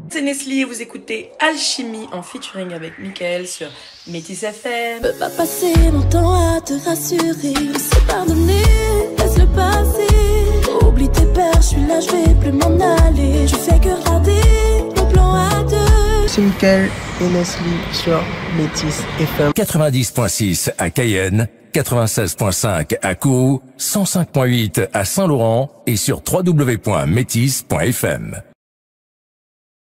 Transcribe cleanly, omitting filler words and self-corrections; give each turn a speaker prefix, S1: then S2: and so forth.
S1: C'est Nestlé et vous écoutez Alchimie en featuring avec Mickaël sur Métis FM.
S2: Je peux pas passer mon temps à te rassurer. C'est pardonner, laisse le passer. Oublie tes peurs, je suis là, je vais plus m'en aller. Tu fais que regarder nos plans à deux.
S3: C'est Mickaël et Nestlé sur Métis FM.
S4: 90.6 à Cayenne, 96.5 à Kourou, 105.8 à Saint-Laurent et sur www.métis.fm.